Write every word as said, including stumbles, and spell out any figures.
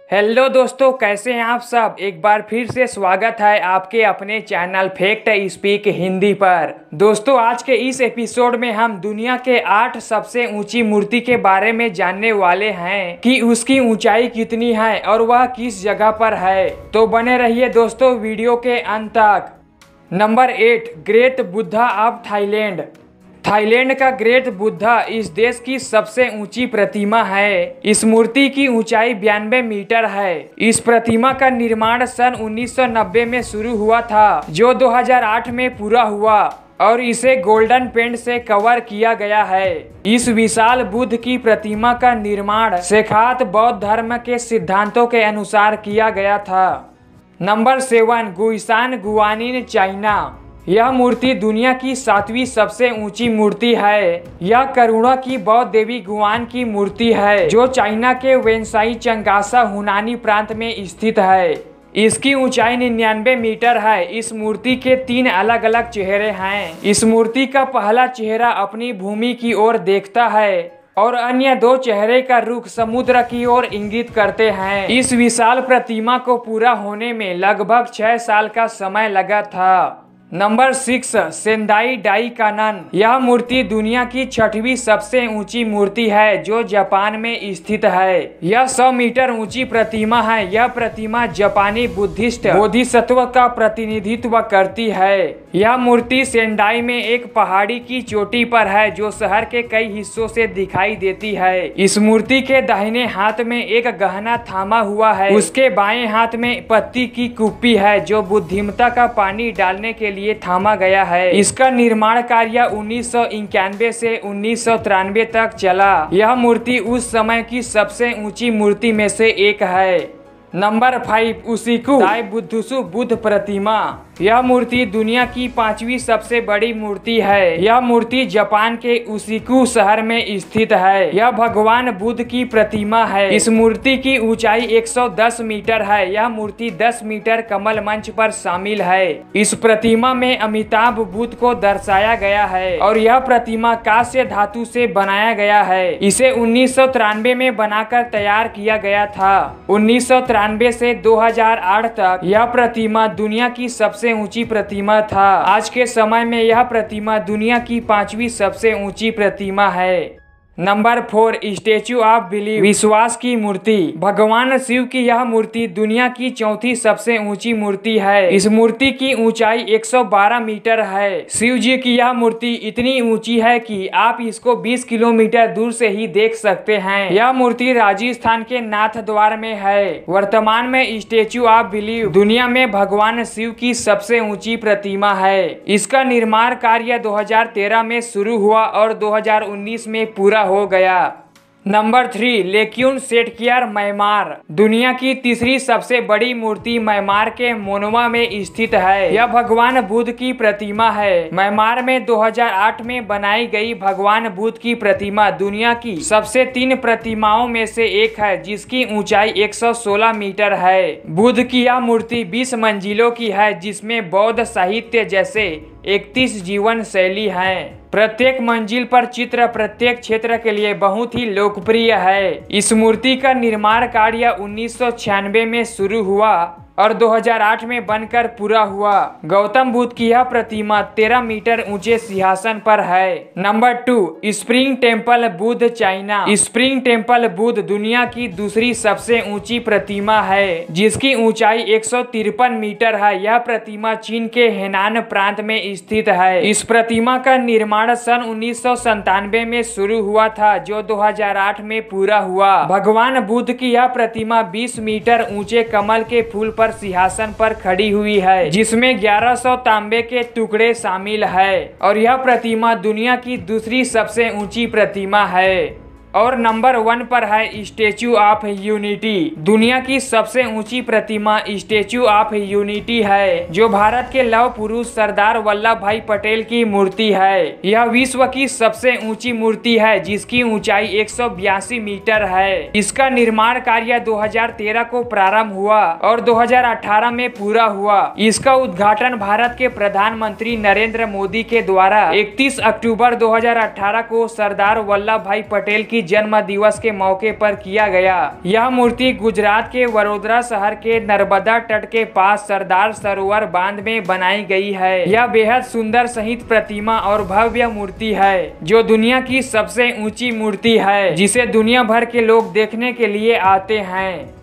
Hello दोस्तों, कैसे हैं आप सब। एक बार फिर से स्वागत है आपके अपने चैनल फैक्ट स्पीक हिंदी पर। दोस्तों, आज के इस एपिसोड में हम दुनिया के आठ सबसे ऊंची मूर्ति के बारे में जानने वाले हैं कि उसकी ऊंचाई कितनी है और वह किस जगह पर है। तो बने रहिए दोस्तों वीडियो के अंत तक। Number eight, great Buddha of Thailand. Thailand का ग्रेट बुद्धा इस देश की सबसे ऊंची प्रतिमा है। इस मूर्ति की ऊंचाई बयानबे मीटर है। इस प्रतिमा का निर्माण सन उन्नीस सौ नब्बे में शुरू हुआ था, जो दो हज़ार आठ में पूरा हुआ और इसे गोल्डन पेंट से कवर किया गया है। इस विशाल बुद्ध की प्रतिमा का निर्माण शेखात बौद्ध धर्म के सिद्धांतों के अनुसार किया गया था। Number seven, Guishan Guanyin, China. यह मूर्ति दुनिया की सातवीं सबसे ऊंची मूर्ति है। यह करुणा की बौद्ध देवी गुआन की मूर्ति है, जो चाइना के वेनसाई चंगासा हुनानी प्रांत में स्थित है। इसकी ऊंचाई निन्यानवे मीटर है। इस मूर्ति के तीन अलग अलग चेहरे हैं। इस मूर्ति का पहला चेहरा अपनी भूमि की ओर देखता है और अन्य दो चेहरे का रुख समुद्र की ओर इंगित करते हैं। इस विशाल प्रतिमा को पूरा होने में लगभग छह साल का समय लगा था। Number six, Sendai Daikannon. यह मूर्ति दुनिया की छठवीं सबसे ऊंची मूर्ति है, जो जापान में स्थित है। यह सौ मीटर ऊंची प्रतिमा है। यह प्रतिमा जापानी बुद्धिस्ट बोधिसत्व का प्रतिनिधित्व करती है। यह मूर्ति सेंडाई में एक पहाड़ी की चोटी पर है, जो शहर के कई हिस्सों से दिखाई देती है। इस मूर्ति के दाहिने हाथ में एक गहना थामा हुआ है। उसके बाएं हाथ में पत्ती की कुप्पी है, जो बुद्धिमता का पानी डालने के लिए ये थामा गया है। इसका निर्माण कार्य उन्नीस सौ इक्यानवे से उन्नीस सौ तिरानवे तक चला। यह मूर्ति उस समय की सबसे ऊंची मूर्ति में से एक है। Number five, Ushiku Daibutsu Buddha प्रतिमा। यह मूर्ति दुनिया की पांचवी सबसे बड़ी मूर्ति है। यह मूर्ति जापान के उसिकु शहर में स्थित है। यह भगवान बुद्ध की प्रतिमा है। इस मूर्ति की ऊंचाई एक सौ दस मीटर है। यह मूर्ति दस मीटर कमल मंच पर शामिल है। इस प्रतिमा में अमिताभ बुद्ध को दर्शाया गया है और यह प्रतिमा कांस्य धातु से बनाया गया है। इसे उन्नीस सौ तिरानवे में बनाकर तैयार किया गया था। उन्नीस सौ तिरानवे से दो हज़ार आठ तक यह प्रतिमा दुनिया की सबसे ऊंची प्रतिमा था। आज के समय में यह प्रतिमा दुनिया की पांचवी सबसे ऊंची प्रतिमा है। Number four, statue of belief, विश्वास की मूर्ति। भगवान शिव की यह मूर्ति दुनिया की चौथी सबसे ऊंची मूर्ति है। इस मूर्ति की ऊंचाई एक सौ बारह मीटर है। शिव जी की यह मूर्ति इतनी ऊंची है कि आप इसको बीस किलोमीटर दूर से ही देख सकते हैं। यह मूर्ति राजस्थान के नाथ द्वार में है। वर्तमान में स्टेचू ऑफ बिलीफ दुनिया में भगवान शिव की सबसे ऊंची प्रतिमा है। इसका निर्माण कार्य दो हज़ार तेरह में शुरू हुआ और दो हज़ार उन्नीस में पूरा हो गया। Number three, Laykyun Setkyar, Myanmar. दुनिया की तीसरी सबसे बड़ी मूर्ति म्यांमार के मोनवा में स्थित है। यह भगवान बुद्ध की प्रतिमा है। म्यांमार में दो हज़ार आठ में बनाई गई भगवान बुद्ध की प्रतिमा दुनिया की सबसे तीन प्रतिमाओं में से एक है, जिसकी ऊंचाई एक सौ सोलह मीटर है। बुद्ध की यह मूर्ति बीस मंजिलों की है, जिसमें बौद्ध साहित्य जैसे इकतीस जीवन शैली हैं। प्रत्येक मंजिल पर चित्र प्रत्येक क्षेत्र के लिए बहुत ही लोकप्रिय है। इस मूर्ति का निर्माण कार्य उन्नीस सौ छियानवे में शुरू हुआ और दो हज़ार आठ में बनकर पूरा हुआ। गौतम बुद्ध की यह प्रतिमा तेरह मीटर ऊंचे सिंहासन पर है। Number two, spring temple Buddha, China. Spring temple Buddha दुनिया की दूसरी सबसे ऊंची प्रतिमा है, जिसकी ऊंचाई एक सौ तिरपन मीटर है। यह प्रतिमा चीन के हेनान प्रांत में स्थित है। इस प्रतिमा का निर्माण सन उन्नीस सौ संतानवे में शुरू हुआ था, जो दो हज़ार आठ में पूरा हुआ। भगवान बुद्ध की यह प्रतिमा बीस मीटर ऊंचे कमल के फूल पर सिंहासन पर खड़ी हुई है, जिसमें ग्यारह सौ तांबे के टुकड़े शामिल है और यह प्रतिमा दुनिया की दूसरी सबसे ऊंची प्रतिमा है। और नंबर वन पर है स्टेचू ऑफ यूनिटी। दुनिया की सबसे ऊंची प्रतिमा स्टेचू ऑफ यूनिटी है, जो भारत के लौह पुरुष सरदार वल्लभ भाई पटेल की मूर्ति है। यह विश्व की सबसे ऊंची मूर्ति है, जिसकी ऊंचाई एक सौ बयासी मीटर है। इसका निर्माण कार्य दो हज़ार तेरह को प्रारंभ हुआ और दो हज़ार अठारह में पूरा हुआ। इसका उद्घाटन भारत के प्रधानमंत्री नरेंद्र मोदी के द्वारा इकतीस अक्टूबर दो हज़ार अठारह को सरदार वल्लभ भाई पटेल की की जन्म दिवस के मौके पर किया गया। यह मूर्ति गुजरात के वडोदरा शहर के नर्मदा तट के पास सरदार सरोवर बांध में बनाई गई है। यह बेहद सुंदर सहित प्रतिमा और भव्य मूर्ति है जो दुनिया की सबसे ऊंची मूर्ति है जिसे दुनिया भर के लोग देखने के लिए आते हैं।